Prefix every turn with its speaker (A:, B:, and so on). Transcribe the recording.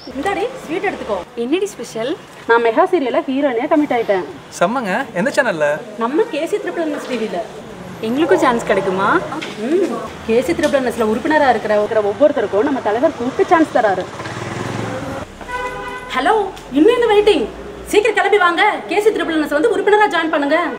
A: இந்தாடி sweet எடுத்துக்கோ.
B: என்னடி special?
A: நான் மெகா சீரியல்ல ஹீரோயினியா கமிட் ஆயிட்டேன்.
C: செம்மங்க. எந்த சேனல்ல?
A: நம்ம கேசி ட்ரிபிள்என்எஸ் டிவில.
B: எங்களுக்கும் சான்ஸ் கிடைக்குமா?
A: கேசி ட்ரிபிள்என்எஸ்ல உறுப்பினரா இருக்கிற ஒவ்வொருத்தருக்கும் நம்ம தலைவர் கூப்பிட்டு சான்ஸ் தராரு. ஹலோ, இன்னும் என்ன வெயிட்டிங்? சீக்கிரம் கிளம்பி வாங்க. கேசி ட்ரிபிள்என்எஸ் வந்து உறுப்பினரா ஜாயின் பண்ணுங்க.